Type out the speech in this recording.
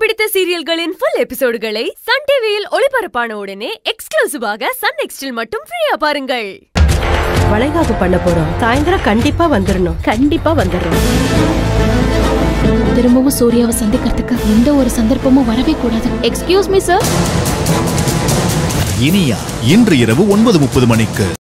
பிடித்த சீரியல்களின் full எபிசோடுகளை Sun டிவியில் ஒளிபரப்பான உடனே எக்ஸ்க்ளூசிவாக சன் நெக்ஸ்டில் மட்டும் ஃப்ரீயா பாருங்கள். வளைகாப்பு பண்ண போறோம். சாயந்தரம் கண்டிப்பா வந்துடணும். கண்டிப்பா வந்துடுறோம். திரும்பவும் சூர்யாவை சந்திக்கிறதுக்கு எந்த ஒரு சந்தர்ப்பமும் வரவே கூடாது. Excuse me sir. இனியா இன்று இரவு 9:30 மணிக்கு.